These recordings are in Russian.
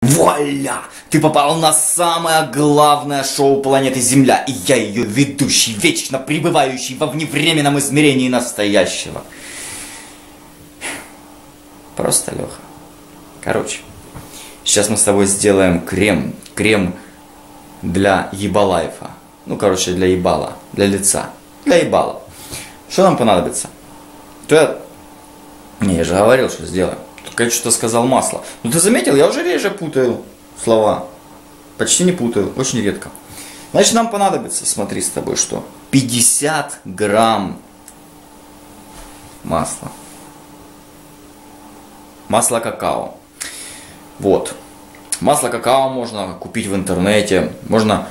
Вуаля! Ты попал на самое главное шоу планеты Земля, и я ее ведущий, вечно пребывающий во вневременном измерении настоящего. Просто, Леха. Короче, сейчас мы с тобой сделаем крем. Крем для ебалайфа. Ну, короче, для ебала. Для лица. Для ебала. Что нам понадобится? Не, я же говорил, что сделаем. Только я что-то сказал масло. Ну ты заметил, я уже реже путаю слова. Почти не путаю, очень редко. Значит, нам понадобится, смотри с тобой, что 50 грамм масла. Масло какао. Вот. Масло какао можно купить в интернете. Можно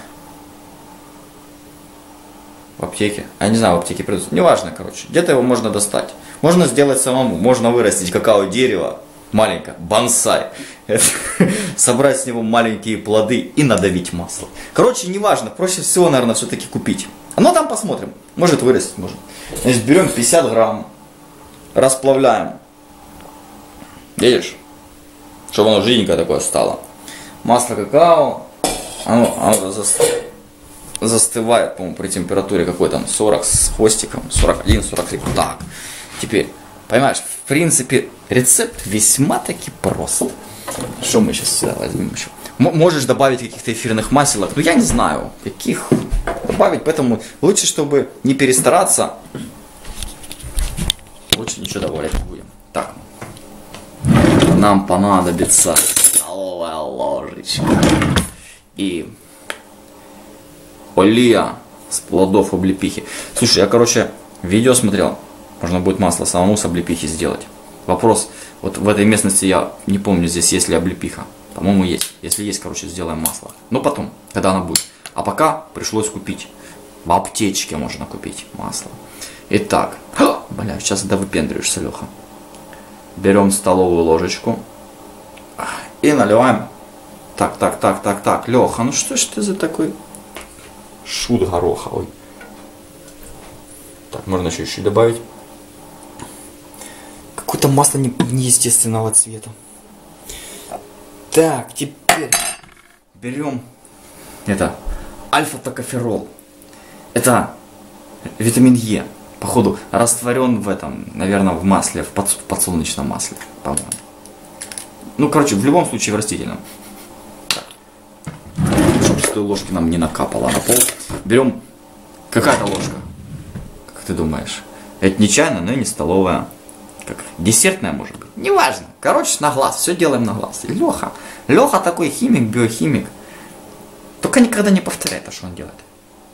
в аптеке. Я не знаю, в аптеке продают. Неважно, короче. Где-то его можно достать. Можно сделать самому. Можно вырастить какао-дерево. Маленькое. Бонсай. Собрать с него маленькие плоды и надавить масло. Короче, неважно. Проще всего, наверное, все-таки купить. Но там посмотрим. Может вырастить, может. Значит, берем 50 грамм. Расплавляем. Видишь? Чтобы оно жиденькое такое стало. Масло какао. Оно застывает, по-моему, при температуре какой там 40 с хвостиком. 41, 43. Так. Теперь, понимаешь, в принципе, рецепт весьма-таки прост. Что мы сейчас сюда возьмем еще? Можешь добавить каких-то эфирных маселок. Ну, я не знаю, каких добавить. Поэтому лучше, чтобы не перестараться. Лучше ничего добавлять не будем. Так. Нам понадобится столовая ложечка. И олия с плодов облепихи. Слушай, я, короче, видео смотрел. Можно будет масло самому с облепихи сделать. Вопрос, вот в этой местности я не помню, здесь есть ли облепиха. По-моему, есть. Если есть, короче, сделаем масло. Но потом, когда она будет. А пока пришлось купить. В аптечке можно купить масло. Итак. Бля, сейчас когда выпендриваешься, Леха. Берем столовую ложечку. И наливаем. Так. Леха, ну что ж ты за такой шут гороховый? Так, можно еще чуть-чуть добавить. Какое-то масло неестественного цвета. Так, теперь берем это альфа-токоферол. Это витамин Е. Походу растворен в этом, наверное, в масле, в подсолнечном масле, по-моему. Ну, короче, в любом случае в растительном. Так. Чтобы с той ложки нам не накапало на пол. Берем какая-то ложка. Как ты думаешь? Это не чайная, но и не столовая. Как десертная, может быть. Неважно. Короче, на глаз. Все делаем на глаз. И Леха такой химик, биохимик. Только никогда не повторяй то, что он делает.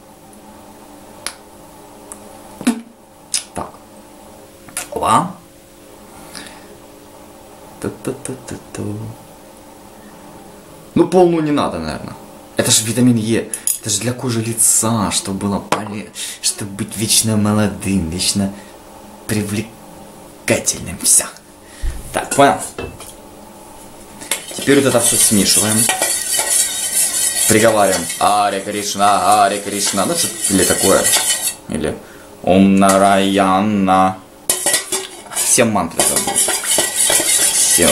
Так. Ла. Ну, полную не надо, наверное. Это же витамин Е. Это же для кожи лица, чтобы было полезно. Чтобы быть вечно молодым, вечно привлекательным. Все. Так, понял? Теперь вот это все смешиваем. Приговариваем. Аре Кришна. Ну, или такое. Или Ом Нараяна. Все мантры забыл. Все.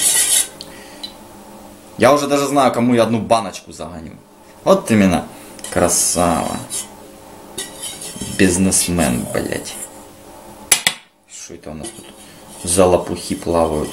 Я уже даже знаю, кому я одну баночку загоню. Вот именно. Красава. Бизнесмен, блять. Что это у нас тут за лопухи плавают?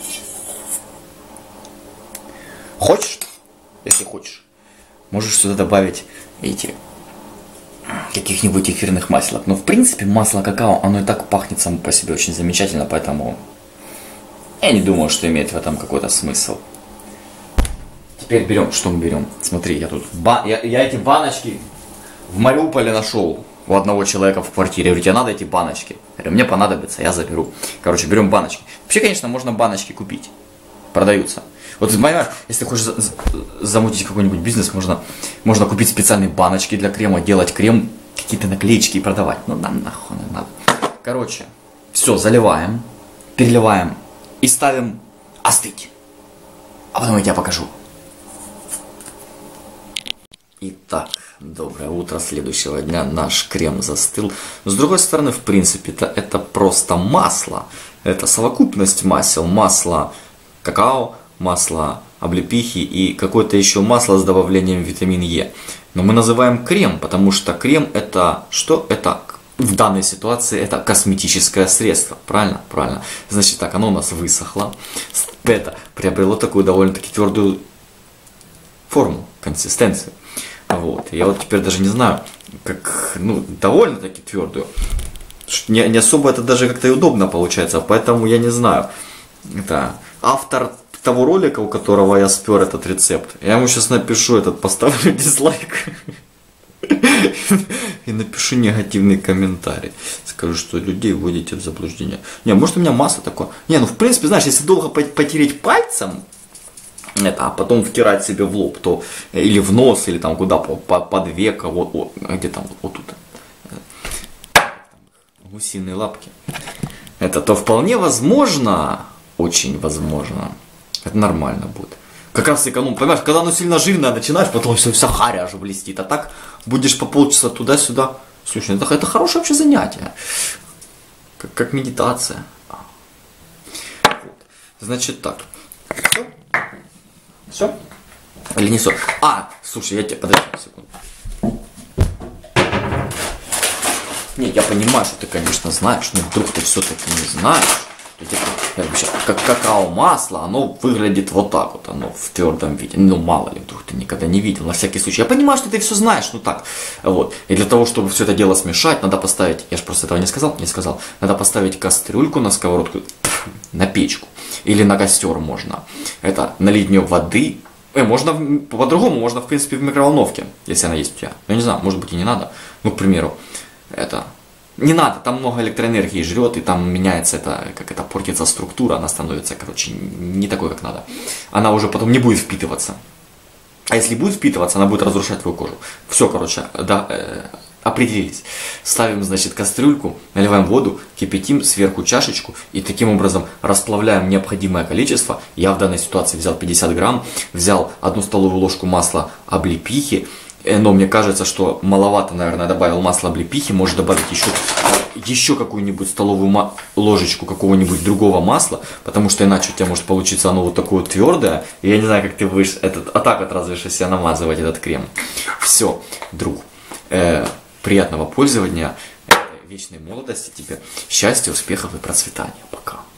Хочешь? Если хочешь. Можешь сюда добавить эти каких-нибудь эфирных маселок. Но в принципе масло какао, оно и так пахнет само по себе очень замечательно, поэтому я не думаю, что имеет в этом какой-то смысл. Теперь берем, что мы берем? Смотри, я тут я эти баночки в Мариуполе нашел у одного человека в квартире. Я говорю, тебе надо эти баночки? Я говорю, мне понадобится, я заберу. Короче, берем баночки. Вообще, конечно, можно баночки купить. Продаются. Вот, понимаешь, если хочешь замутить какой-нибудь бизнес, можно купить специальные баночки для крема, делать крем, какие-то наклеечки и продавать. Ну, нам нахуй не надо. Короче, все, заливаем, переливаем и ставим остыть. А потом я тебе покажу. Итак, доброе утро следующего дня. Наш крем застыл. С другой стороны, в принципе-то это просто масло. Это совокупность масел. Масло какао, масло облепихи и какое-то еще масло с добавлением витамина Е. Но мы называем крем, потому что крем это что? Это в данной ситуации это косметическое средство. Правильно? Правильно. Значит так, оно у нас высохло. Это приобрело такую довольно-таки твердую форму, консистенцию. Вот. Я вот теперь даже не знаю, как, ну, довольно-таки твердую. Не особо это даже как-то и удобно получается, поэтому я не знаю. Это автор того ролика, у которого я спер этот рецепт. Я ему сейчас напишу поставлю дизлайк. И напишу негативный комментарий. Скажу, что людей вводите в заблуждение. Не, может у меня масло такое. Не, ну в принципе, знаешь, если долго потереть пальцем, а потом втирать себе в лоб, то или в нос, или там куда, под веко, вот, где там, вот тут. Гусиные лапки. Это то вполне возможно, очень возможно. Это нормально будет. Как раз эконом, понимаешь, когда оно сильно жирное начинаешь, потом вся харя аж блестит. А так будешь по полчаса туда-сюда. Слушай, это хорошее вообще занятие. Как медитация. Вот. Значит так. Все? Все? Или не все? Слушай, я тебе... Подожди секунду. Нет, я понимаю, что ты, конечно, знаешь, но вдруг ты все-таки не знаешь. Как какао-масло, оно выглядит вот так вот, оно в твердом виде. Ну, мало ли, вдруг ты никогда не видел, на всякий случай. Я понимаю, что ты все знаешь, ну так. Вот. И для того, чтобы все это дело смешать, надо поставить, я же просто этого не сказал, надо поставить кастрюльку на сковородку, на печку. Или на костер можно. Это налить в нее воды. Можно по-другому, можно, в принципе, в микроволновке, если она есть у тебя. Я не знаю, может быть и не надо. Ну, к примеру, не надо, там много электроэнергии жрет, и там меняется как это портится структура, она становится, короче, не такой, как надо. Она уже потом не будет впитываться. А если будет впитываться, она будет разрушать твою кожу. Все, короче, да, определились. Ставим, значит, кастрюльку, наливаем воду, кипятим, сверху чашечку, и таким образом расплавляем необходимое количество. Я в данной ситуации взял 50 грамм, взял 1 столовую ложку масла облепихи. Но мне кажется, что маловато, наверное, добавил масла облепихи. Может добавить еще какую-нибудь столовую ложечку какого-нибудь другого масла, потому что иначе у тебя может получиться оно вот такое вот твердое. И я не знаю, как ты будешь так вот разве что себя намазывать этот крем. Все, друг. Приятного пользования. Вечной молодости тебе. Счастья, успехов и процветания. Пока.